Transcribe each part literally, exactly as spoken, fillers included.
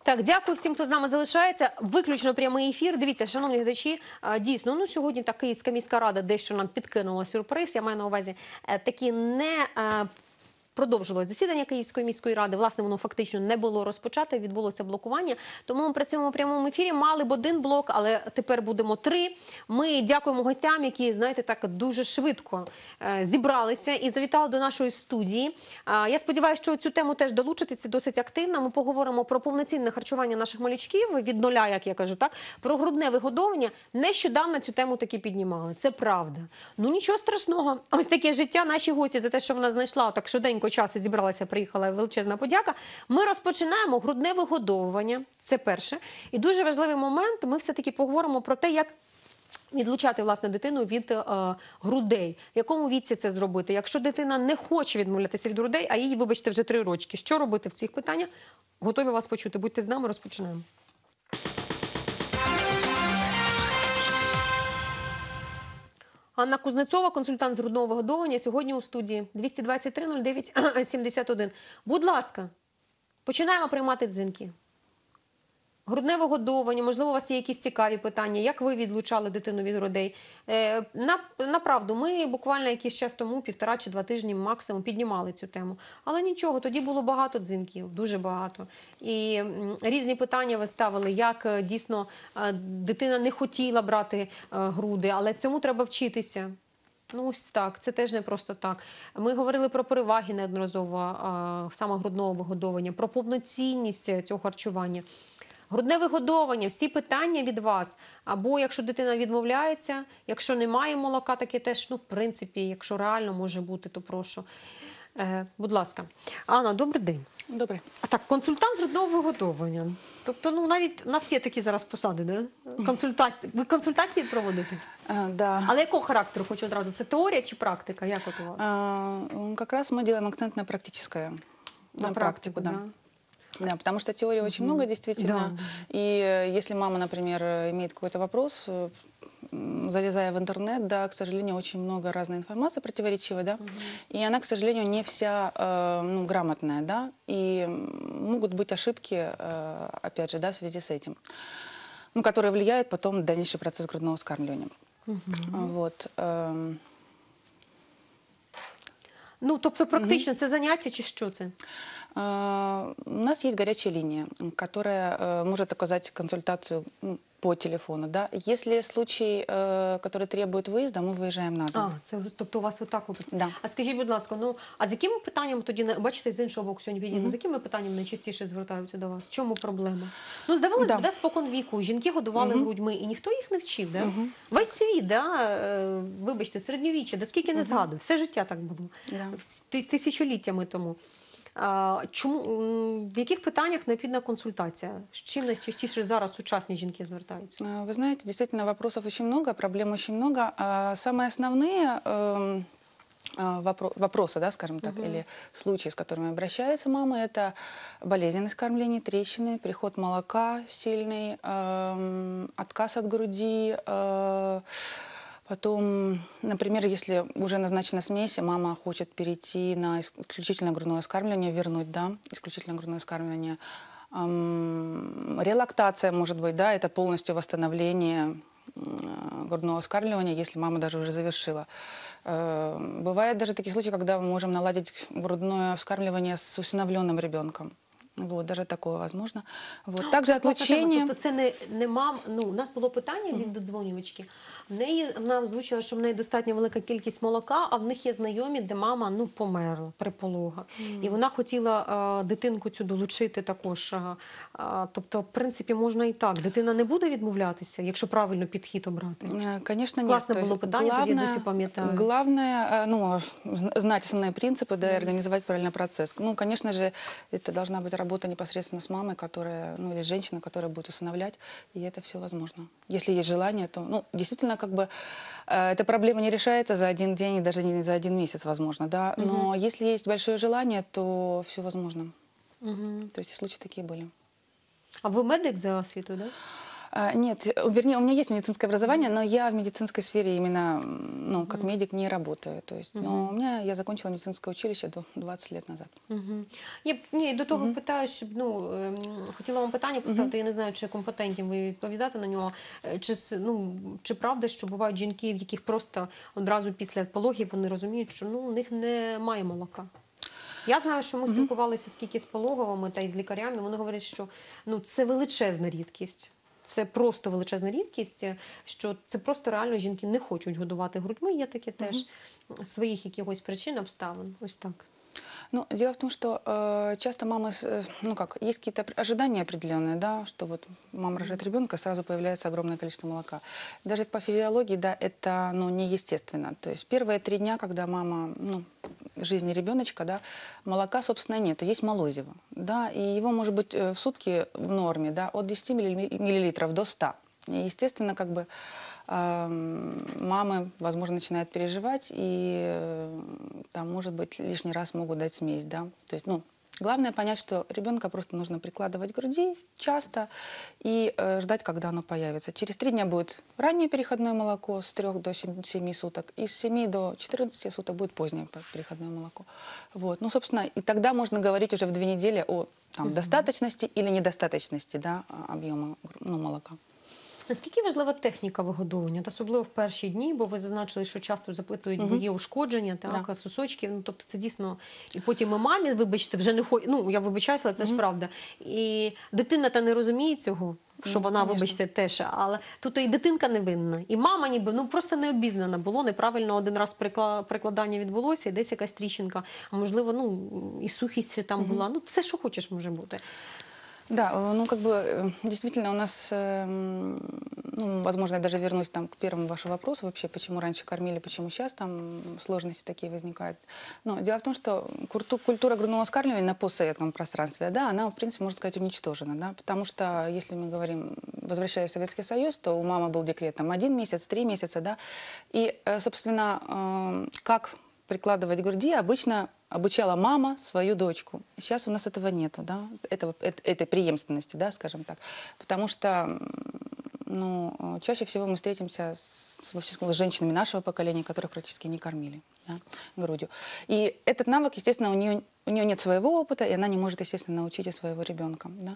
Так, дякую всім, хто з нами залишається. Виключно прямий ефір. Дивіться, шановні глядачі, дійсно, ну сьогодні та Київська міська рада дещо нам підкинула сюрприз. Я маю на увазі такі не... Продовжилось засідання Київської міської ради. Власне, воно фактично не було розпочате, відбулося блокування. Тому ми працюємо в прямому ефірі. Мали б один блок, але тепер будемо три. Ми дякуємо гостям, які, знаєте, так дуже швидко е, зібралися і завітали до нашої студії. Е, я сподіваюся, що цю тему теж долучитися досить активно. Ми поговоримо про повноцінне харчування наших малючків від нуля, як я кажу, так, про грудне вигодовування. Нещодавно цю тему таки піднімали. Це правда. Ну нічого страшного. Ось таке життя. Наші гості за те, що вона знайшла так швиденько часу, зібралася, приїхала, величезна подяка. Ми розпочинаємо грудне вигодовування, це перше. І дуже важливий момент, ми все-таки поговоримо про те, як відлучати, власне, дитину від е, грудей. В якому віці це зробити? Якщо дитина не хоче відмовлятися від грудей, а їй, вибачте, вже три рочки. Що робити в цих питаннях? Готові вас почути. Будьте з нами, розпочинаємо. Анна Кузнецова, консультант з грудного вигодовування, сьогодні у студії. двісті двадцять три нуль дев'ять сімдесят один. Будь ласка, починаємо приймати дзвінки. Грудне вигодовування, можливо, у вас є якісь цікаві питання, як ви відлучали дитину від грудей. Е, на, направду, ми буквально якийсь час тому, півтора чи два тижні максимум, піднімали цю тему. Але нічого, тоді було багато дзвінків, дуже багато. І м, різні питання ви ставили, як е, дійсно е, дитина не хотіла брати е, груди, але цьому треба вчитися. Ну, ось так, це теж не просто так. Ми говорили про переваги неодноразово а, саме грудного вигодовування, про повноцінність цього харчування. Грудне вигодовування, всі питання від вас. Або якщо дитина відмовляється, якщо немає молока, таке теж, ну, в принципі, якщо реально може бути, то прошу. Е, будь ласка. Анна, добрий день. Добрий. А так, консультант з грудного вигодовування. Тобто, ну, навіть у нас є такі зараз посади, да? Консульта... Ви консультації проводите? А, да. Але якого характеру, хочу одразу? Це теорія чи практика? Як от у вас? А, как раз мы делаем акцент на практическое. На, на практику, да. да. Да, потому что теории очень много, действительно. Да. И если мама, например, имеет какой-то вопрос, залезая в интернет, да, к сожалению, очень много разной информации противоречивой, да, угу. И она, к сожалению, не вся э, ну, грамотная, да, и могут быть ошибки, э, опять же, да, в связи с этим, ну, которые влияют потом на дальнейший процесс грудного вскармливания. Угу. Вот. Э, Ну, тобто практично угу. Це заняття чи що це? Uh, у нас есть горячая линия, которая uh, может оказать консультацию по телефону. Да? Если случай, uh, который требует выезда, мы выезжаем на дом. А, це, тобто у вас отак от. Да. А скажіть, будь ласка, ну, а з якими питаннями тоді, бачите, з іншого боку сьогодні підіймо, mm-hmm. з якими питаннями найчастіше звертаються до вас? В чому проблема? Ну, здавалося да. б, да, спокон віку, жінки годували mm-hmm. грудьми, і ніхто їх не вчив, да? Mm-hmm. Весь світ, да, вибачте, середньовіччя, да скільки не mm-hmm. згадую, все життя так було, yeah. тисячоліттями тому. Чому, в яких питаннях необходима консультация? Чим найчастіше зараз сучасні жінки звертаються? Вы знаете, действительно, вопросов очень много, проблем очень много. Самые основные э, вопросы, да, скажем так, угу. или случаи, с которыми обращаются мамы, это болезненность кормления, трещины, приход молока сильный, э, отказ от груди, э, потом, например, если уже назначена смесь, мама хочет перейти на исключительно грудное вскармливание, вернуть, да, исключительно грудное вскармливание. Эм, релактация, может быть, да, это полностью восстановление э, грудного вскармливания, если мама даже уже завершила. Э, бывают даже такие случаи, когда мы можем наладить грудное вскармливание с усыновленным ребенком. Вот, даже такое возможно. Вот. Также отлучение. Тобто це не, не мам, ну, у нас було питання від додзвонювачки. В неї, вона озвучила, що в неї достатньо велика кількість молока, а в них є знайомі, де мама, ну, померла при пологах. Mm. І вона хотіла а, дитинку цю долучити також. А, а, тобто, в принципі, можна і так. Дитина не буде відмовлятися, якщо правильно підхід обрати? Конечно, нет. Класне було питання, главное, тоді я досі пам'ятаю. Главное, ну, знать основные принципы, да, и организовать правильный процесс. Ну, конечно же, это должна быть работа непосредственно с мамой, которая, ну, или с женщиной, которая будет усыновлять, и это все возможно. Если есть желание, то, ну, действительно, как бы, э, эта проблема не решается за один день и даже не за один месяц, возможно, да, но угу. если есть большое желание, то все возможно. Угу. То есть случаи такие были. А вы медик за освітою, да? А, Нет, э, вернее, у меня есть медицинское образование, но я в медицинской сфере именно, м, ну, как медик не работаю. То есть, но у меня, я закончила медицинское училище до двадцать лет назад. Мгм. Я б- ні, до того питаю, щоб ну ем, хотіла вам питання поставити. Я не знаю, чи компетентні ви відповідати на нього. Е, Чи с- ну чи правда, що бувають жінки, в яких просто одразу після пологів вони розуміють, що ну у них немає молока. Я знаю, що ми спілкувалися скільки з пологовими та й з лікарями. Вони говорять, що ну це величезна рідкість. Це просто величезна рідкість, що це просто реально жінки не хочуть годувати грудьми. Є таке теж своїх якихось причин, обставин. Ось так. Ну, дело в том, что э, часто мамы, с- э, ну как, есть какие-то опр- ожидания определенные, да, что вот мама рожает ребенка, сразу появляется огромное количество молока. Даже по физиологии, да, это, ну, неестественно. То есть первые три дня, когда мама, ну, жизни ребеночка, да, молока, собственно, нет, есть молозиво, да, и его может быть э, в сутки в норме, да, от десяти милли- миллилитров до ста. И, естественно, как бы ам, мамы, возможно, начинают переживать, и э, там, может быть, лишний раз могут дать смесь, да. То есть, ну, главное понять, что ребенка просто нужно прикладывать к груди часто и э, ждать, когда оно появится. Через три дня будет раннее переходное молоко с трех до семи, семи суток, и с семи до четырнадцати суток будет позднее п- переходное молоко. Вот. Ну, собственно, и тогда можно говорить уже в две недели о там, достаточности или недостаточности, да, а- объема гру- ну, молока. Наскільки важлива техніка вигодовування, та особливо в перші дні, бо ви зазначили, що часто запитують, бо є ушкодження, так, Да. сосочків, ну тобто це дійсно, і потім і мамі, вибачте, вже не хоче, ну я вибачаюся, але це ж правда. І дитина та не розуміє цього, що Ну, вона, конечно. вибачте, теж, але тут і дитинка не винна, і мама ніби, ну просто не обізнана було, неправильно один раз прикла- прикладання відбулося, і десь якась тріщинка, а можливо, ну і сухість там була, ну все, що хочеш може бути. Да, э, ну как бы э, действительно у нас, эм, ну, возможно, я даже вернусь там к первому вашему вопросу вообще, почему раньше кормили, почему сейчас там сложности такие возникают. Но дело в том, что курту- культура грудного вскармливания на постсоветском пространстве, да, она, в принципе, можно сказать, уничтожена, да, потому что, если мы говорим, возвращаясь в Советский Союз, то у мамы был декрет там один месяц, три месяца, да, и, э, собственно, эм, как прикладывать к груди обычно обучала мама свою дочку. Сейчас у нас этого нету, да, этого, эт- этой преемственности, да, скажем так. Потому что м, ну, э, чаще всего мы встретимся с, вообще, сказала, с женщинами нашего поколения, которых практически не кормили, да, грудью. И этот навык, естественно, у нее, у нее нет своего опыта, и она не может, естественно, научить и своего ребенка. Да.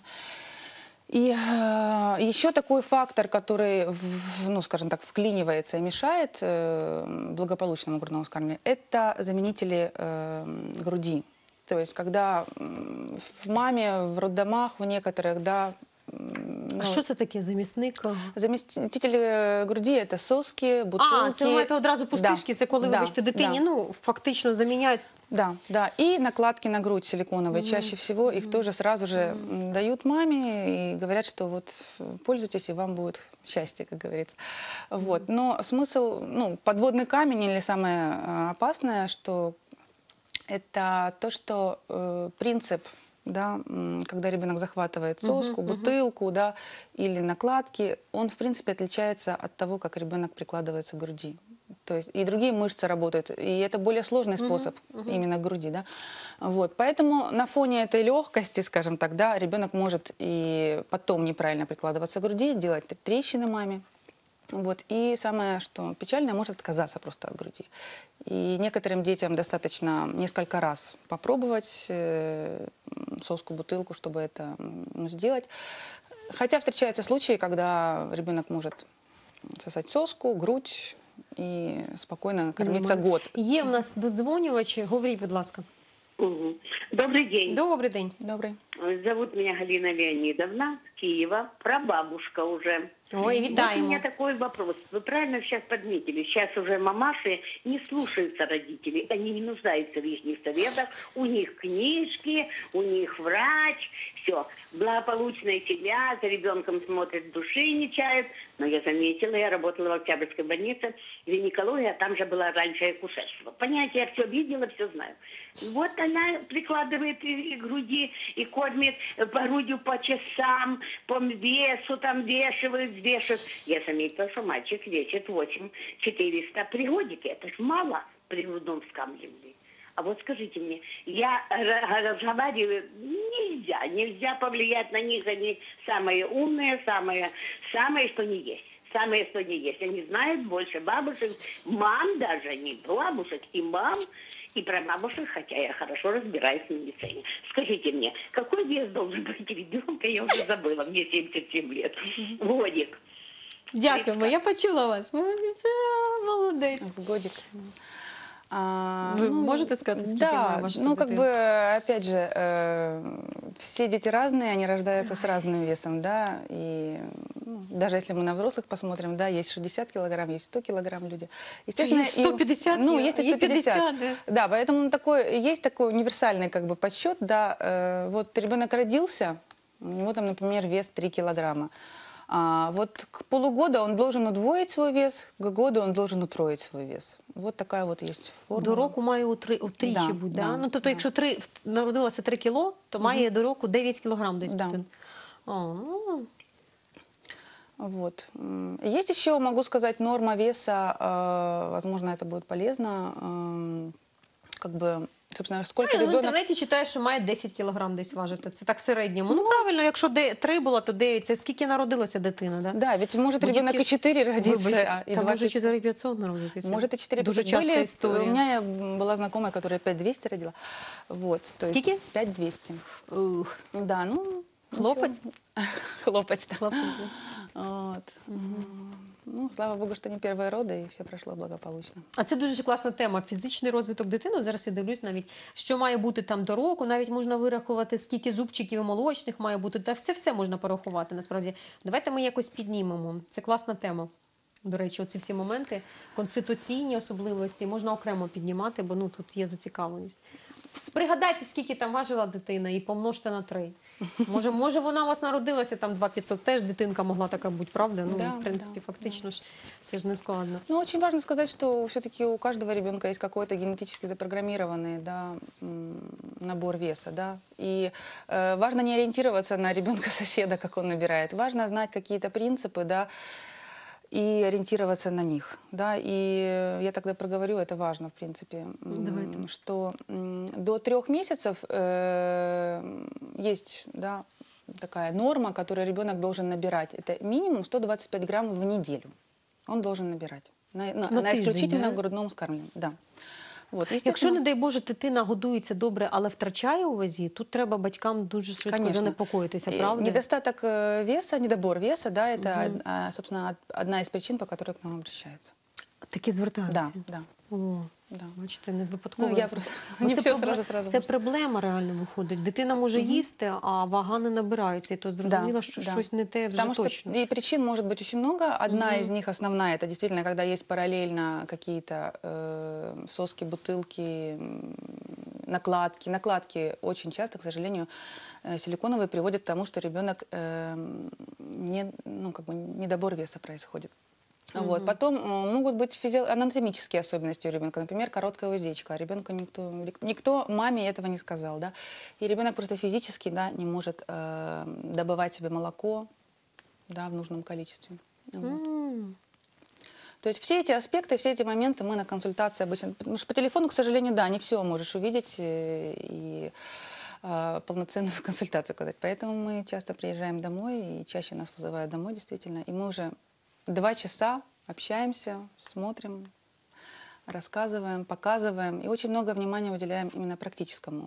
И э, еще такой фактор, который, в- ну, скажем так, вклинивается и мешает э, благополучному грудному вскармливанию, это заменители э, груди. То есть, когда м, в маме, в роддомах, в некоторых, да, м, А ну, що це таке замісник? заместители э, груди – это соски, бутылки. А, це ви маєте одразу пустишки, Да, це коли, да, вибачте, дитині, да. ну, фактично заміняють. Да, да. И накладки на грудь силиконовые. Чаще всего их тоже сразу же м, дают маме и говорят, что вот э, пользуйтесь, и вам будет счастье, как говорится. Вот. Но смысл, ну, подводный камень или самое э, опасное, что это то, что э, принцип, да, м, когда ребенок захватывает соску, бутылку, да, или накладки, он, в принципе, отличается от того, как ребенок прикладывается к груди. То есть и другие мышцы работают, и это более сложный способ именно к груди, да. Вот, поэтому на фоне этой легкости, скажем так, да, ребенок может и потом неправильно прикладываться к груди, делать трещины маме. Вот. И самое, что печальное, может отказаться просто от груди. И некоторым детям достаточно несколько раз попробовать э, соску, бутылку, чтобы это м, ну, сделать. Хотя встречаются случаи, когда ребенок может сосать соску, грудь и спокойно кормиться Нормально. год. Є в нас додзвонювачі, говоріть, будь ласка. Мгм. Добрый день. Добрий день. Добрый. Зовут меня Галина Леонидовна, с Киева, прабабушка уже. Ой, Вот у вітаємо. меня такой вопрос. Вы правильно сейчас подметили, сейчас уже мамаши не слушаются родителей, они не нуждаются в их советах, у них книжки, у них врач, все. Благополучные себя, за ребенком смотрят, души не чают. Но я заметила, я работала в Октябрьской больнице, гинекология, а там же была раньше акушерство. Понятие, я все видела, все знаю. Вот она прикладывает и, и груди, и кормит по грудью по часам, по весу там вешивает, взвешивает. Я заметила, что мальчик весит восемь четыреста при годике. Это ж мало при грудном вскармливании. А вот скажите мне, я ра- разговариваю, нельзя, нельзя повлиять на них, они самые умные, самые, самые, что не есть. Самые, что не есть. Они знают больше бабушек, мам даже, не бабушек, и мам, и про бабушек, хотя я хорошо разбираюсь в медицине. Скажите мне, какой вес должен быть у ребенка, я уже забыла, мне семьдесят семь лет, годик. Дякуємо, я почула вас. Молодець. А, молодець. В годик. А, Вы можете сказать, сколько да, ваша ну как дитина? бы, опять же, э, все дети разные, они рождаются с разным весом, да, и ну, даже если мы на взрослых посмотрим, да, есть шестьдесят килограмм, есть сто килограмм люди. Естественно, Есть сто пятьдесят, и, ну, и- есть и и сто пятьдесят. пятьдесят, да. Да, поэтому такой, есть такой универсальный как бы подсчет, да, э, вот ребенок родился, у него там, например, вес три килограмма. А вот к полугода он должен удвоить свой вес, к году он должен утроить свой вес. Вот такая вот есть формула. До року має утри, утричі Да, бути, да? да, Ну, тобто, да. якщо три, народилося три кіло, то має до року дев'ять кілограм десь. Да. дитина. О, ну, Вот. М, Есть еще, могу сказать, норма веса, э, возможно, это будет полезно, эм, как бы, собственно, сколько ну, в ребенок... інтернеті читаю, що має десять кілограм десь важити. Це так в середньому. Ну, правильно, якщо де- три було, то дев'ять. Це скільки народилася дитина, да? Да, ведь может Будь-які ребенок и ж- четыре родиться, Вибачте, а, и там два може чотири п'ятсот народитися. Может и четыре Дуже пятьсот. часта Были, історія. У меня была знакомая, которая пять двести родила. Вот, то Скільки? есть пять двести. Ух, Да, ну... Хлопать? ничего. Хлопать, да. хлопець. Вот. Ну, слава богу, что не первые роды, и все прошло благополучно. А це дуже класна тема. Фізичний розвиток дитини. От зараз я дивлюсь навіть, що має бути там до року. Навіть можна вирахувати, скільки зубчиків і молочних має бути. Та все-все можна порахувати, насправді. Давайте ми якось піднімемо. Це класна тема. До речі, оці всі моменти, конституційні особливості можна окремо піднімати, бо ну, тут є зацікавленість. Пригадайте, скільки там важила дитина і помножте на три. Може, може вона у вас народилася, там два п'ятсот, теж дитинка могла така бути, правда? Ну, Да, в принципі, да, фактично ж це ж не складно. Ну, очень важно сказать, что все-таки у каждого ребенка есть какой-то генетически запрограммированный, да, м, набор веса, да. И э, важно не ориентироваться на ребенка соседа, как он набирает. Важно знать какие-то принципы, да, и ориентироваться на них, да. И я тогда проговорю, это важно, в принципе, м, Давайте. что м, до трех месяцев э, есть, да, такая норма, которую ребенок должен набирать. Это минимум сто двадцать пять грамм в неделю. Он должен набирать. На, на, На на тиждень, исключительно да? грудном скармливании. Да. Вот, Якщо, естественно, не дай Боже, дитина годується добре, але втрачає у вазі, тут треба батькам дуже швидко конечно. занепокоїтися, И правда? недостаток э, веса, недобор веса, да, это, од- а, собственно, од- одна из причин, по которой к нам обращаются. Такі звертаються. Да, да, О, да. бачите, не випадково. Ну, я просто Ну, не це все пробле- сразу сразу. Це проблема реально виходить. Дитина може їсти, а вага не набирається. І то зрозуміло, що да. щось не те вже Потому что точно. и причин может быть очень много. Одна из них основная, это действительно, когда есть параллельно какие-то э, соски, бутылки, м, накладки. Накладки очень часто, к сожалению, э, силиконовые приводят к тому, что ребенок э, не, ну, как бы недобор веса происходит. Вот. Потом э, могут быть физи- анатомические особенности у ребенка, например, короткая уздечка. А ребенка никто, никто маме этого не сказал, да, и ребенок просто физически, да, не может э, добывать себе молоко, да, в нужном количестве. Вот. М. То есть все эти аспекты, все эти моменты мы на консультации обычно, потому что по телефону, к сожалению, да, не все можешь увидеть э, и э, полноценную консультацию оказать. Поэтому мы часто приезжаем домой, и чаще нас вызывают домой, действительно, и мы уже два часа общаемся, смотрим, рассказываем, показываем. И очень много внимания уделяем именно практическому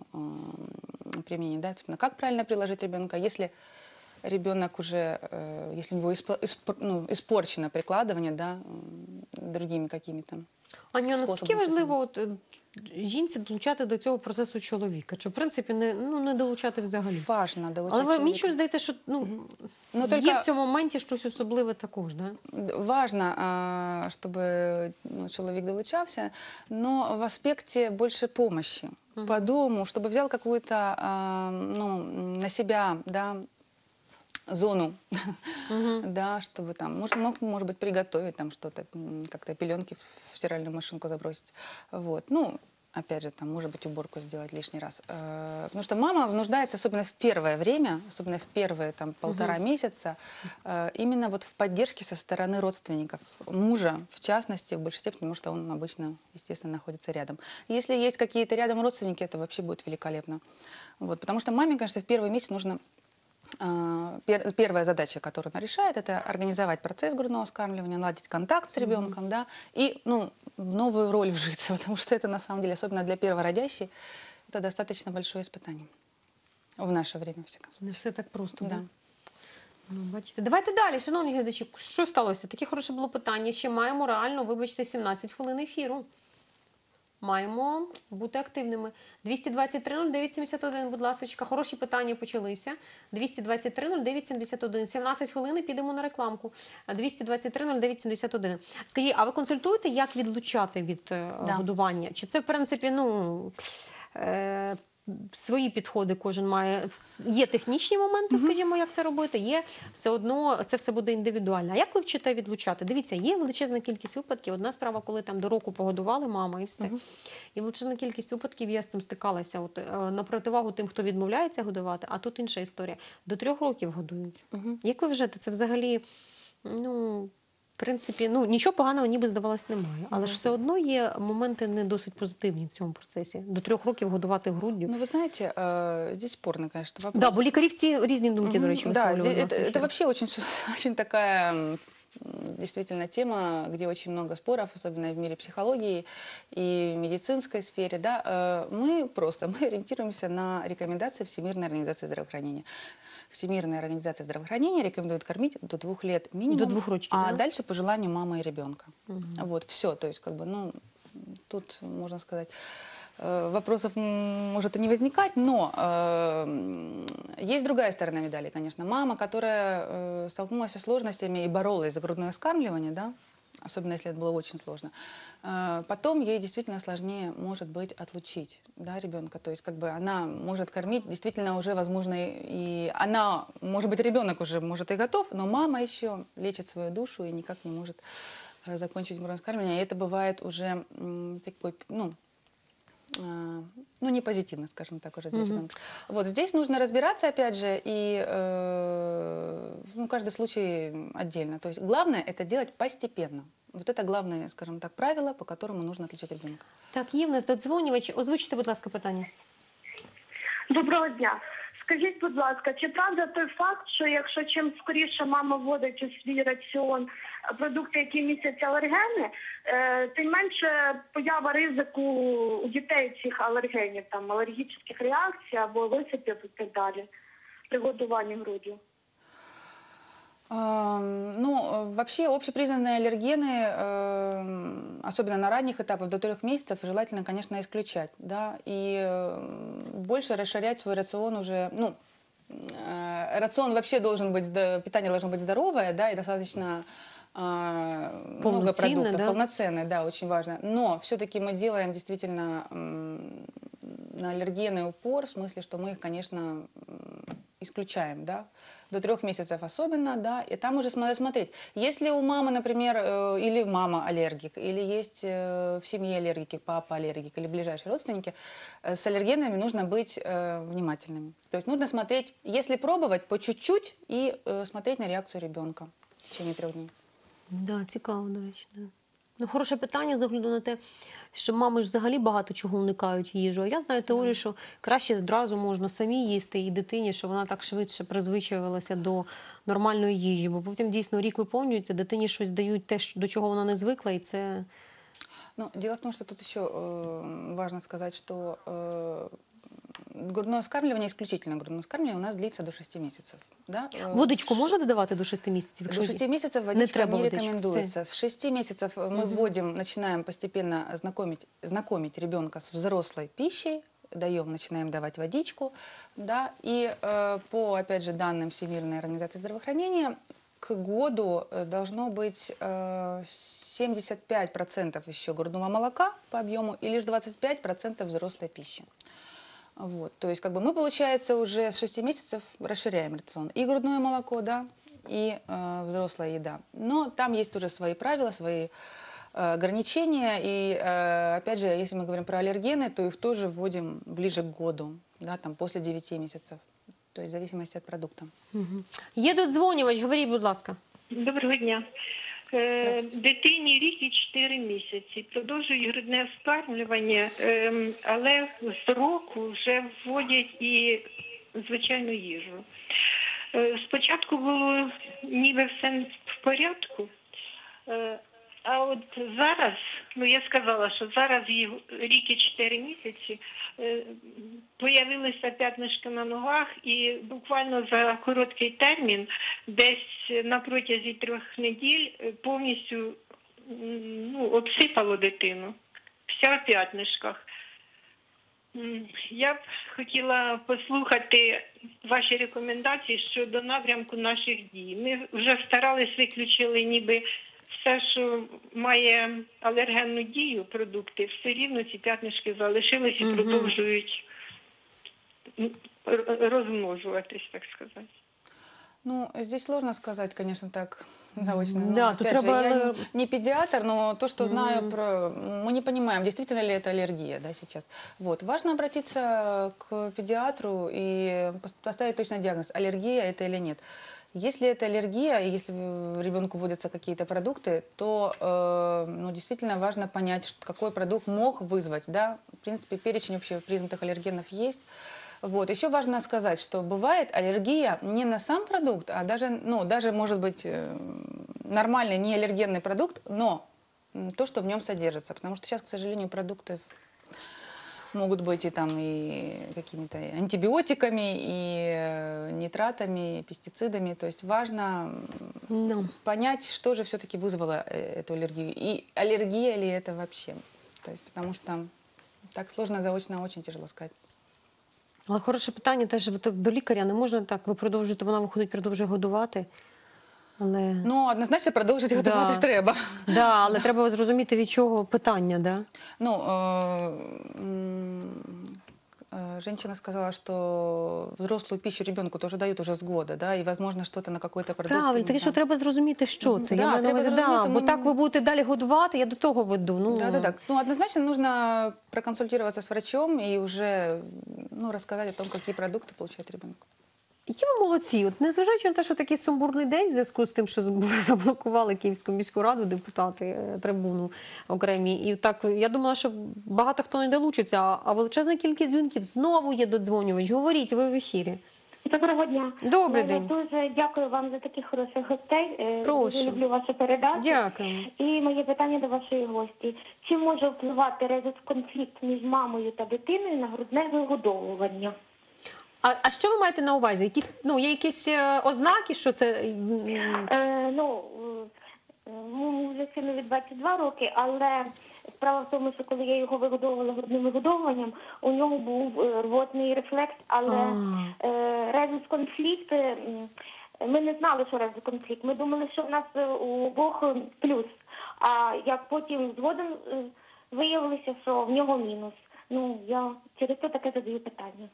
э, применению. Да? Типа, как правильно приложить ребенка, если ребенок уже, э, если у него испо- испор- ну, испорчено прикладывание, да, м, другими какими-то. Аня, наскільки способом важливо от, е, жінці долучати до цього процесу чоловіка? Чи, в принципі, не, ну, не долучати взагалі? Важно долучать Але ви- мені человека. щось здається, що ну, Ну, є только- в цьому моменті щось особливе також, да? Д- Важно, а, чтобы ну, человек долучался, но в аспекте больше помощи по дому, чтобы взял какую-то а, ну, на себя, да, зону, да, чтобы там, может, мог, может быть, приготовить там что-то, м, как-то пеленки в стиральную машинку забросить. Вот. Ну, опять же, там, может быть, уборку сделать лишний раз. Э, Потому что мама нуждается, особенно в первое время, особенно в первые там, полтора месяца, э, именно вот в поддержке со стороны родственников. Мужа, в частности, в большей степени, потому что он обычно, естественно, находится рядом. Если есть какие-то рядом родственники, это вообще будет великолепно. Вот, потому что маме, конечно, в первый месяц нужно... э, пер- Первая задача, которую она решает, это организовать процесс грудного вскармливания, наладить контакт с ребенком, да, и, ну, в новую роль вжиться, потому что это, на самом деле, особенно для первородящей, это достаточно большое испытание. В наше время, во всяком случае. Не все так просто. Да. Да. Ну, бачите. Давайте далі, шановні глядачі. Що сталося? Таке хороше було питання. Ще маємо реально, вибачте, сімнадцять хвилин ефіру. Маємо бути активними. двісті двадцять три нуль дев'ять сімдесят один, будь ласка. Хороші питання почалися. двісті двадцять три нуль дев'ять сімдесят один. сімнадцять хвилин і підемо на рекламку. двісті двадцять три нуль дев'ять сімдесят один. Скажіть, а ви консультуєте, як відлучати від е, Да. годування? Чи це, в принципі, ну... Е, свої підходи кожен має. Є технічні моменти, скажімо, як це робити, є все одно, це все буде індивідуально. А як ви вчите відлучати? Дивіться, є величезна кількість випадків. Одна справа, коли там до року погодували мама і все. І величезна кількість випадків, я з цим стикалася, от, е, на противагу тим, хто відмовляється годувати, а тут інша історія. До трьох років годують. Як ви вважаєте, це взагалі, ну... В принципі, ну нічого поганого ніби здавалось немає, але ж все одно є моменти не досить позитивні в цьому процесі. До трьох років годувати груддю. Ну, вы знаете, э, здесь спорный, конечно, вопрос. Да, бо лікарі всі різні думки, до речі, Мгм. Да, висловлювали здесь- в нас в это, это ефірі. вообще очень, с- очень такая м, действительно тема, где очень много споров, особенно в мире психологии и медицинской сфере. Да. Э, Мы просто мы ориентируемся на рекомендации Всемирной организации здравоохранения. Всемирная организация здравоохранения рекомендует кормить до двух лет минимум, До двух рочків, а да? дальше по желанию мамы и ребенка. Вот, все, то есть, как бы, ну, тут, можно сказать, э, вопросов м, может и не возникать, но э, есть другая сторона медали, конечно. Мама, которая э, столкнулась со сложностями и боролась за грудное вскармливание, да, особенно если это было очень сложно, э, потом ей действительно сложнее, может быть, отлучить, да, ребенка. То есть как бы она может кормить, действительно уже, возможно, и она, может быть, ребенок уже, может, и готов, но мама еще лечит свою душу и никак не может э, закончить грудное вскармливание. И это бывает уже м, такой, ну, э, ну, не позитивно, скажем так, уже для ребенка. Вот здесь нужно разбираться, опять же, и э, ну, каждый случай отдельно. То есть главное это делать постепенно. Вот это главное, скажем так, правило, по которому нужно отличать ребенка. Так, є в нас додзвонювач. Озвучте, будь ласка, питання. Доброго дня. Скажіть, будь ласка, чи правда той факт, що якщо чим скоріше мама вводить у свій раціон продукти, які містять алергени, е, тим менше поява ризику у дітей цих алергенів, там алергічних реакцій або висипів і так далі при годуванні груддю? Эм, Ну, э, вообще общепризнанные аллергены, эм, особенно на ранних этапах, до трех месяцев, желательно, конечно, исключать, да, и э, больше расширять свой рацион уже, ну, э, рацион вообще должен быть, здо- питание должно быть здоровое, да, и достаточно э, много Полноценное, продуктов, да? полноценное, да, очень важно, но все-таки мы делаем действительно м, на аллергены упор, в смысле, что мы их, конечно, м, исключаем, да, до трех месяцев особенно, да, и там уже надо смотреть. Если у мамы, например, э, или мама аллергик, или есть э, в семье аллергики, папа аллергик, или ближайшие родственники, э, с аллергенами нужно быть э, внимательными. То есть нужно смотреть, если пробовать, по чуть-чуть и э, смотреть на реакцию ребенка в течение трех дней. Да, цікаво, до речі. Да. Ну, хороше питання з огляду на те, що мами ж взагалі багато чого уникають їжу. А я знаю теорію, що краще одразу можна самі їсти і дитині, щоб вона так швидше призвичаювалася до нормальної їжі. Бо потім дійсно рік виповнюється, дитині щось дають те, що- до чого вона не звикла, і це... Ну, дело в том, что тут еще э, важно сказать, что э, грудное вскармливание, исключительно грудное вскармливание, у нас длится до шести месяцев. Да? Э, Водичку можна додавати до шести місяців? До якщо шести месяцев не водичка треба не, водички. рекомендуется. С шести месяцев мы вводим, начинаем постепенно знакомить, знакомить ребенка с взрослой пищей, даем, начинаем давать водичку, да, и э, по, опять же, данным Всемирной организации здравоохранения, к году э, должно быть э, семьдесят пять процентов еще грудного молока по объему и лишь двадцать пять процентов взрослой пищи. Вот, то есть, как бы мы, получается, уже с шести месяцев расширяем рацион. И грудное молоко, да, и э, взрослая еда. Но там есть уже свои правила, свои э, ограничения. И, э, опять же, если мы говорим про аллергены, то их тоже вводим ближе к году, да, там, после девяти месяцев. То есть в зависимости от продукта. Є додзвонювач, говоріть, будь ласка. Доброго дня. Е, Здравствуйте. Дитині рік і чотири місяці. Продовжують грудне вспарювання, ем, але з року вже вводять і звичайну їжу. Е, Спочатку було ніби все в порядку, е, а от зараз, ну я сказала, що зараз їй рік і чотири місяці, е, появилися п'ятнишки на ногах і буквально за короткий термін, десь на протязі трьох неділь, е, повністю м, ну, обсипало дитину. Вся в п'ятнишках. М, Я б хотіла послухати ваші рекомендації щодо напрямку наших дій. Ми вже старались, виключили ніби все, що має алергенну дію, продукти, все рівно ці п'ятнишки залишились і Мгм. продовжують м, р- розмножуватись, так сказати. Ну, здесь сложно сказать, конечно, так заочно. Но, Да, тут опять же, треба, я наверно- не, не педиатр, но то, что знаю про... Мы не понимаем, действительно ли это аллергия, да, сейчас. Вот. Важно обратиться к педиатру и пос- поставить точно диагноз, аллергия это или нет. Если это аллергия, и если ребенку вводятся какие-то продукты, то э, ну, действительно важно понять, что- какой продукт мог вызвать. Да? В принципе, перечень общепризнатых аллергенов есть. Вот. Еще важно сказать, что бывает аллергия не на сам продукт, а даже, ну, даже может быть э, нормальный неаллергенный продукт, но м, то, что в нем содержится. Потому что сейчас, к сожалению, продукты могут быть и там и какими-то антибиотиками, и э, нитратами, и пестицидами. То есть важно м, Ну. понять, что же все-таки вызвало э, эту аллергию. И аллергия ли это вообще. То есть, потому что так сложно заочно, очень тяжело сказать. Але хороше питання теж от до лікаря не можна так, ви продовжуєте, вона виходить, продовжує годувати. Але, Ну, однозначно продовжити Да. готуватись треба. да, але треба зрозуміти, від чого питання, да? Ну, э, м, э, женщина сказала, что взрослую пищу ребенку тоже дают уже с года, да, и, возможно, что-то на какой-то продукт. Правильно, ему таке, що там- треба зрозуміти, що це. Да, Я маю на треба увазі, зрозуміти, да, бо ми- так ви будете далі годувати, я до того веду. Ну, Да, да, да. Ну, однозначно нужно проконсультироваться с врачом и уже ну, рассказать о том, какие продукты получает ребенок. Які ви молодці. От незважаючи на те, що такий сумбурний день в зв'язку з тим, що заблокували Київську міську раду депутати е, трибуну окремі. І так я думала, що багато хто не долучиться, а- а величезна кількість дзвінків знову є додзвонювач. Говоріть, ви в ефірі. Доброго дня. Добрий Я день. Дуже дякую вам за таких хороших гостей. Е, Прошу. Дуже люблю вашу передачу. Дякую. І моє питання до вашої гості. Чи може впливати резус-конфлікт між мамою та дитиною на грудне вигодовування? А, а що ви маєте на увазі? Якісь, ну, є якісь е, ознаки, що це... м, Е, ну, е, моєму вже сину від двадцять два роки, але справа в тому, що коли я його вигодовувала грудним вигодовуванням, у нього був е, рвотний рефлекс, але А. е, резус-конфлікт, е, м, ми не знали, що резус-конфлікт. Ми думали, що в нас е, у обох е, плюс. А як потім згодом е, виявилося, що в нього мінус. Ну, я через це таке задаю питання.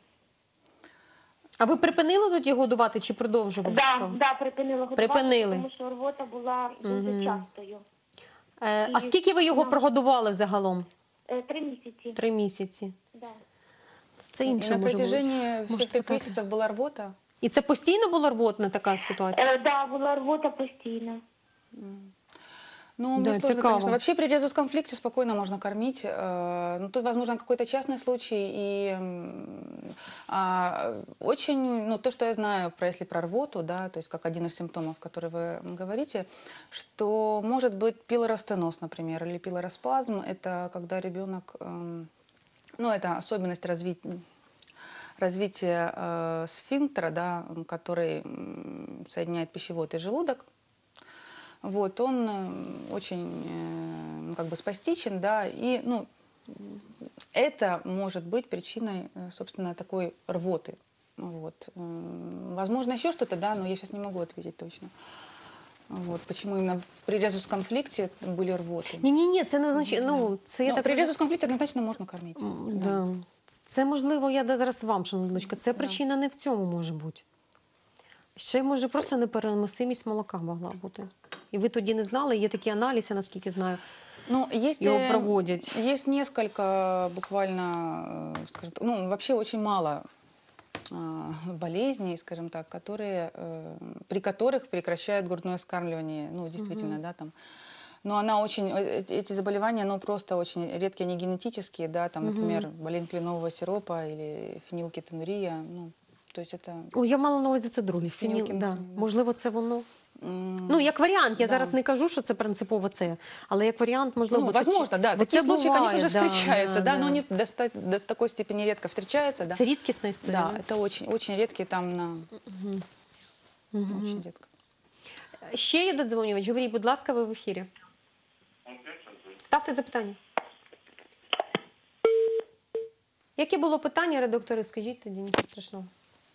А ви припинили тоді годувати чи продовжували? Да, да, припинила годувати, Припинили. тому що рвота була дуже частою. Е, а І- скільки ви його Да. прогодували взагалом? Е, Три місяці. Три місяці. Да. Це И інше на може бути. протяжении Може всех трех питати. месяцев была рвота. І це постійно була рвотна така ситуація? Е, да, була рвота постійна. Ну, Да, мне сложно, цікаво. конечно. Вообще при резус-конфликте спокойно можно кормить. Э, Ну, тут, возможно, какой-то частный случай. И м, а, очень, ну, то, что я знаю, про, если про рвоту, да, то есть как один из симптомов, который вы говорите, что может быть пилоростеноз, например, или пилороспазм. Это когда ребенок, эм, ну, это особенность развития развития э, сфинктера, да, который м, соединяет пищевод и желудок. Вот, он э, очень э, ну, как бы спастичен, да, и, ну, это может быть причиной, э, собственно, такой рвоты. Вот. М, Возможно, еще что-то, да, но я сейчас не могу ответить точно. Вот, почему именно при резус-конфликте были рвоты. Ні-ні-ні, це не означає, ну, це я Ну, так... при резус-конфликте однозначно можно кормить. М, Да. Да. Це можливо, я да- зараз вам, шановничка, це причина не в цьому може бути. Ще, може, просто непереносимість молока могла бути. І ви тоді не знали, є такі аналізи, наскільки знаю. Ну, есть, его э, проводять? есть несколько буквально, э, скажем так, ну, вообще очень мало а, болезней, скажем так, которые, э, при которых прекращают грудное вскармливание, ну, действительно, да, там. Но она очень, э, эти эти заболевания, ну, просто очень редкие, они генетические, да, там, например, болезнь кленового сиропа или фенилкетонурия, ну, то есть это... О, я мала на увазі це друге. Феніл, да. Фенілкетонурія, да. Можливо, це воно. м, Ну, як варіант, я да. зараз не кажу, що це принципово це, але як варіант, можливо, Ну, це- возможно, да, бо такие це случаи, буває, конечно же, да, встречаются, да, но да. они до, ста- до такой степени редко встречаются, да. Це рідкісна історія. Да, это очень, очень редкие там на... Очень редко. Ще є додзвонювач. Говоріть, будь ласка, ви в ефірі. Ставте запитання. Яке було питання, редактори, скажіть тоді, нічого страшного.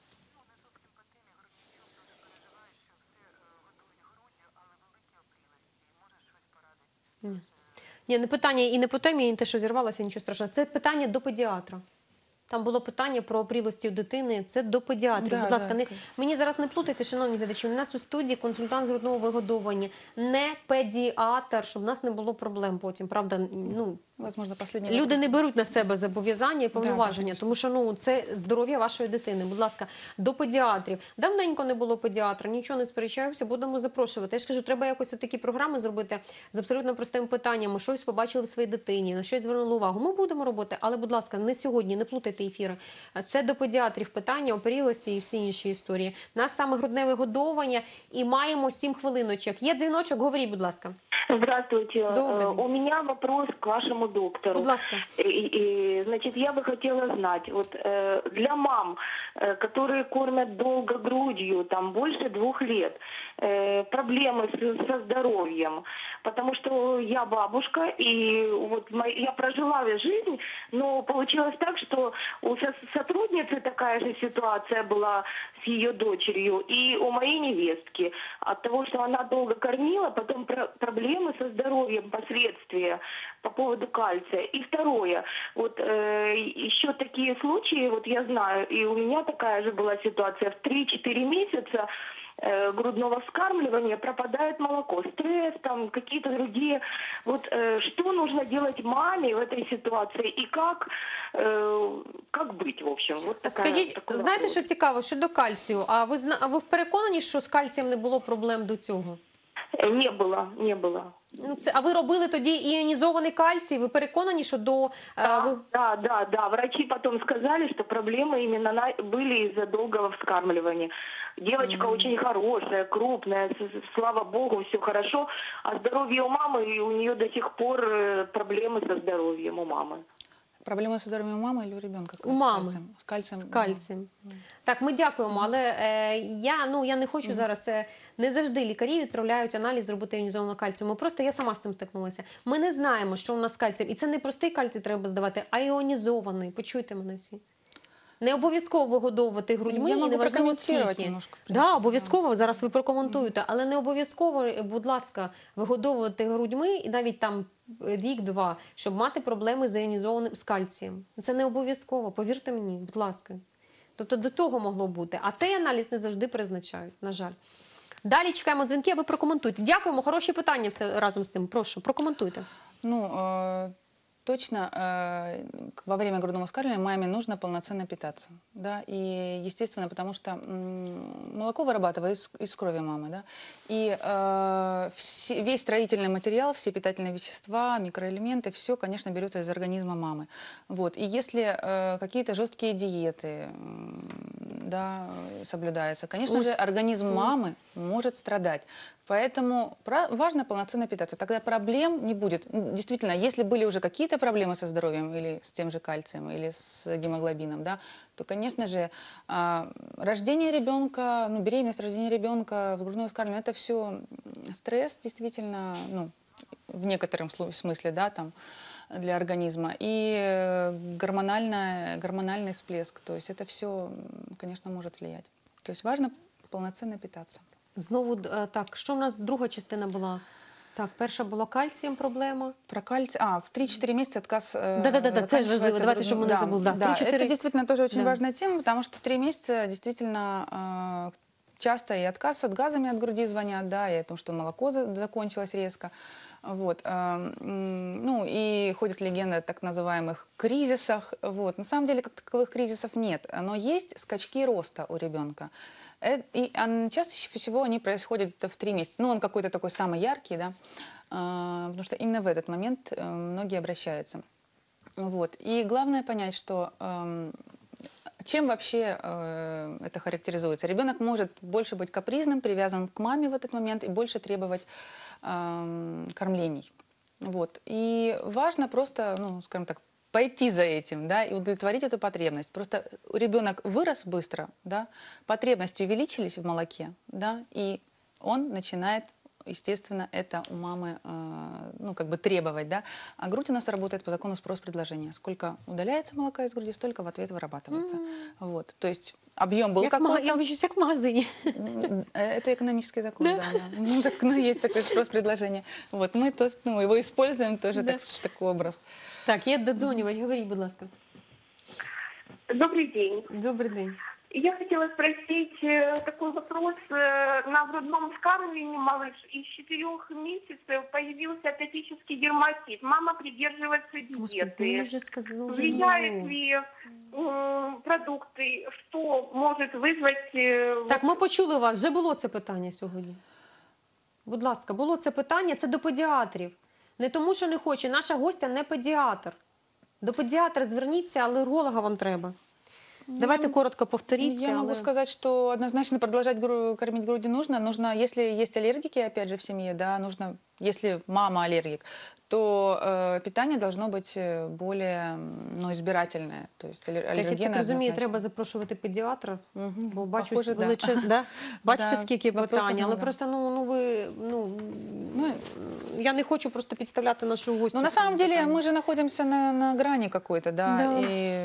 Ні. Ні, не питання і не по темі, і не те, що зірвалося, нічого страшного. Це питання до педіатра. Там було питання про опрілості у дитини. Це до педіатрів. Да, Будь ласка, да, не, так. мені зараз не плутайте, шановні глядачі. У нас у студії консультант з грудного вигодовування, не педіатр, щоб у нас не було проблем потім. Правда, ну, Возможно, последний люди вопрос. не беруть на себе зобов'язання і повноваження, да, тому що ну це здоров'я вашої дитини. Будь ласка, до педіатрів. Давненько не було педіатра, нічого не сперечаюся, будемо запрошувати. Я ж кажу, треба якось такі програми зробити з абсолютно простими питаннями. Щось побачили в своїй дитині, на щось звернули увагу. Ми будемо робити, але, будь ласка, не сьогодні, не плутайте ефіри. Це до педіатрів питання, опорілості і всі інші історії. У нас саме грудне вигодовування і маємо сім хвилиночок. Є дзвіночок, говоріть, будь ласка. Здравствуйте. Добрый Э, день. У меня вопрос к вашему доктору. Будь ласка. И- и, значит, я бы хотела знать, вот э, для мам, э, которые кормят долго грудью, там больше двух лет, э, проблемы с- со здоровьем, потому что я бабушка, и вот мо- я прожила жизнь, но получилось так, что у со- сотрудницы такая же ситуация была с ее дочерью, и у моей невестки, от того, что она долго кормила, потом про- проблемы со здоровьем, последствия по поводу кальция. И второе, вот э, еще такие случаи, вот я знаю, и у меня такая же была ситуация, в три-четыре месяца э, грудного вскармливания пропадает молоко, стресс, там какие-то другие. Вот э, что нужно делать маме в этой ситуации и как, э, как быть, в общем? Вот такая, Скажіть, такой знаєте, вопрос. що цікаво, щодо кальцію, а ви, зна- а ви переконані, що з кальцієм не було проблем до цього? Э, Не было, не было. Ну, це, а ви робили тоді іонізований кальцій? Ви переконані, що до... е, Да, ви... да, да, да. Врачи потом сказали, что проблемы именно на- были из-за долгого вскармливания. Девочка очень хорошая, крупная, с- с- слава богу, все хорошо. А здоровье у мамы, и у нее до сих пор э, проблемы со здоровьем у мамы. Проблемы со здоровьем у мамы или у ребенка? У мами. С кальцием. З кальцієм. Так, ми дякуємо, але е, я, ну, я не хочу зараз, е, не завжди лікарі відправляють аналіз зробити іонізованого кальцію. Ми просто, я сама з цим стикнулася. Ми не знаємо, що у нас з кальцієм. І це не простий кальцій треба здавати, а іонізований. Почуйте мене всі. Не обов'язково вигодовувати грудьми, Я і можу неважливо прокоментувати скільки. немножко, в принципі, Да, обов'язково, зараз ви прокоментуєте, але не обов'язково, будь ласка, вигодовувати грудьми і навіть там рік-два, щоб мати проблеми з іонізованим з кальцієм. Це не обов'язково, повірте мені, будь ласка. Тобто до того могло бути. А цей аналіз не завжди призначають, на жаль. Далі чекаємо дзвінки, а ви прокоментуйте. Дякуємо, хороші питання все разом з тим. Прошу, прокоментуйте. Ну, э, точно, э, во время грудного вскармливания маме нужно полноценно питаться. Да? И, естественно, потому что м, молоко вырабатывается из, из крови мамы. Да? И э, все, весь строительный материал, все питательные вещества, микроэлементы, все, конечно, берется из организма мамы. Вот. И если э, какие-то жесткие диеты м, да, соблюдаются, конечно же, организм мамы может страдать. Поэтому про- важно полноценно питаться. Тогда проблем не будет. М, Действительно, если были уже какие-то проблемы со здоровьем или с тем же кальцием, или с гемоглобином, да, то, конечно же, а, рождение ребенка, ну, беременность, рождение ребенка, грудное вскармливание, это все стресс, действительно, ну, в некотором слу- смысле, да, там, для организма. И э, гормональная, гормональный всплеск. То есть это все, конечно, может влиять. То есть важно полноценно питаться. Знову, е, так, що в нас друга частина була? Так, перша була кальцієм проблема. Про кальций. А, в три-четыре месяца отказ э, Да-да-да, это же важливо. заканчивается Давайте, грудным- чтобы мы не Да, забыли. Да, да, три-четыре. это действительно тоже очень Да. важная тема, потому что в три месяца действительно э, часто и отказ от газами от груди звонят, да, и о том, что молоко за- закончилось резко. Вот. э, м, Ну и ходит легенда о так называемых кризисах. Вот. На самом деле, как таковых кризисов нет, но есть скачки роста у ребенка. Э, И ан- чаще всего они происходят где-то в три месяца. Ну, он какой-то такой самый яркий, да, а, потому что именно в этот момент э, многие обращаются. Вот. И главное понять, что эм, чем вообще э, это характеризуется. Ребенок может больше быть капризным, привязан к маме в этот момент и больше требовать эм, кормлений. Вот. И важно просто, ну, скажем так, пойти за этим, да, и удовлетворить эту потребность. Просто ребенок вырос быстро, да, потребности увеличились в молоке, да, и он начинает, естественно, это у мамы, э, ну, как бы требовать, да. А грудь у нас работает по закону спрос-предложения. Сколько удаляется молока из груди, столько в ответ вырабатывается. Вот. То есть объем был Як, ма- какой-то. я бачусь, як в магазині. М, Это экономический закон, да. да. Ну, так, ну, есть такой спрос-предложение. Вот, мы то, ну, его используем тоже, Да. так, такой образ. Так, є додзвонювач, говоріть, будь ласка. Добрый день. Добрий день. Я хотела спросить э, такой вопрос. Э, На грудном вскармливании малыш из четырех месяцев появился атопический дерматит. Мама придерживается Господи, ну, ми диеты. вже сказали, ну, вже Влияет ну. ли м, продукты, что может вызвать... э, Так, ми почули вас. Вже було це питання сьогодні. Будь ласка, було це питання. Це до педіатрів. Не тому, що не хоче. Наша гостя не педіатр. До педіатра зверніться, алерголога вам треба. Давайте коротко повторіться. Я могу але- сказать, что однозначно продолжать гру- кормить грудью нужно. Нужно, если есть аллергики, опять же, в семье, да, нужно, если мама аллергик, то э, питание должно быть э, более, м, ну, избирательное. То есть аллер- Так, я аллергены так розумію, однозначно. треба запрошувати педіатра, Мгм. бо бачу Похоже, да. величезне, да. Бачите, Да, скільки вопросів питань, але много. просто ну, ну ви ну, Ну, я не хочу просто підставляти нашу гостю. Ну, на самом цим деле, питанням. мы же находимся на, на грани какой-то, да, Да.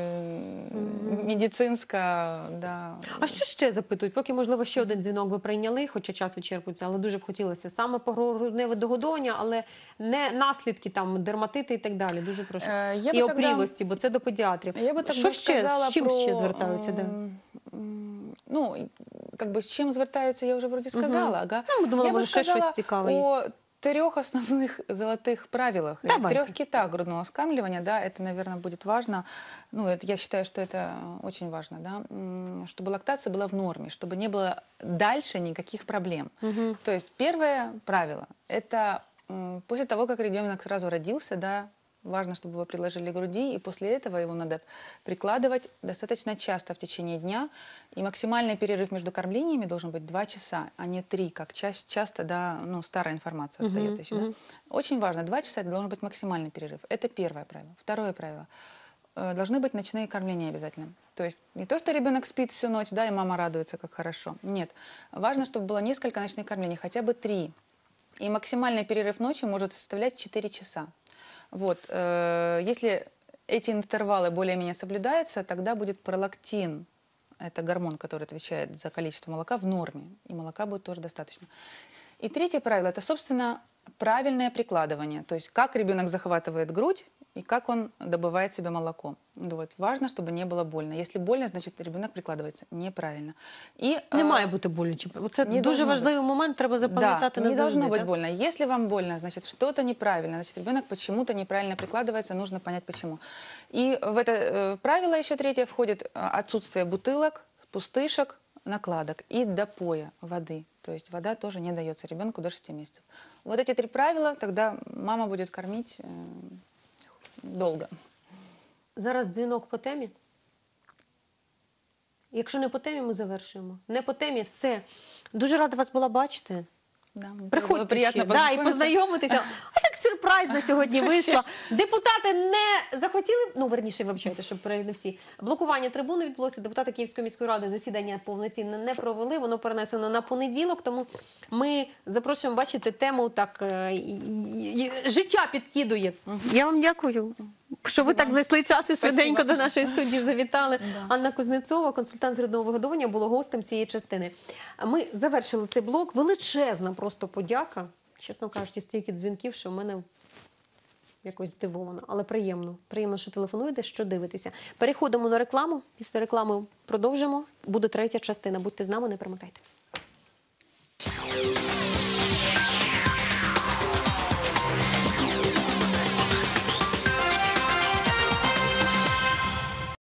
и медицинская, да. А що ще запитують? Поки, можливо, ще один дзвінок ви прийняли, хоча час вичерпується, але дуже б хотілося. Саме по грудневе догодування, але не наслідки, там, дерматити і так далі. Дуже прошу. Е, я І би тогда- опрілості, бо це до педіатрів. Я бы так що би ще, сказала з чим про, ще звертаються? Да? м, м, Ну, і, как бы, з чим звертаються, я вже вроді сказала. Ага. Ну, ми думали, я би може, ще сказала щось цікаве є. о трех основных золотых правилах, или Давайте. трех китах грудного скармливания, да, это, наверное, будет важно. Ну, это, я считаю, что это очень важно, да, м, чтобы лактация была в норме, чтобы не было дальше никаких проблем. То есть первое правило – это м, после того, как ребенок сразу родился, да, важно, чтобы его приложили к груди, и после этого его надо прикладывать достаточно часто в течение дня. И максимальный перерыв между кормлениями должен быть два часа, а не три, как ча- часто, да, ну, старая информация остается еще. Да? Очень важно, два часа это должен быть максимальный перерыв. Это первое правило. Второе правило. Э, Должны быть ночные кормления обязательно. То есть не то, что ребенок спит всю ночь, да, и мама радуется, как хорошо. Нет. Важно, чтобы было несколько ночных кормлений, хотя бы три. И максимальный перерыв ночью может составлять четыре часа. Вот. э, Если эти интервалы более-менее соблюдаются, тогда будет пролактин. Это гормон, который отвечает за количество молока в норме. И молока будет тоже достаточно. И третье правило – это, собственно, правильное прикладывание. То есть как ребенок захватывает грудь и как он добывает себе молоко. Вот. Важно, чтобы не было больно. Если больно, значит, ребенок прикладывается неправильно. И, Не э, має бути боляче. Це не дуже должно важливий момент, треба Да, запам'ятати не назавжди, должно быть так? больно. Если вам больно, значит, что-то неправильно, значит, ребенок почему-то неправильно прикладывается, нужно понять почему. И в это э, правило еще третье входит э, отсутствие бутылок, пустышек, накладок и допоя воды. То есть вода тоже не дается ребенку до шести месяцев. Вот эти три правила, тогда мама будет кормить э, долго. Зараз дзвінок по темі. Якщо не по темі, ми завершуємо. Не по темі, все. Дуже рада вас була бачити. Да, мне было Приходьте приятно ще. Да, і познакомиться. познайомитися. А так сюрпризно сьогодні вийшло. Депутати не захотіли, ну, верніше, вибачайте, щоб не всі. Блокування трибуни відбулося. Депутати Київської міської ради засідання повноцінне не провели. Воно перенесено на понеділок. Тому ми запрошуємо бачити тему так, е, і- і- і- життя підкидує. Я вам дякую, що ви так знайшли час і швиденько до нашої студії завітали. Анна Кузнецова, консультант з грудного вигодовування, була гостем цієї частини. Ми завершили цей блок. Величезна просто подяка. Чесно кажучи, стільки дзвінків, що в мене якось здивовано, але приємно. Приємно, що телефонуєте, що дивитеся. Переходимо на рекламу. Після реклами продовжимо. Буде третя частина. Будьте з нами, не перемикайте.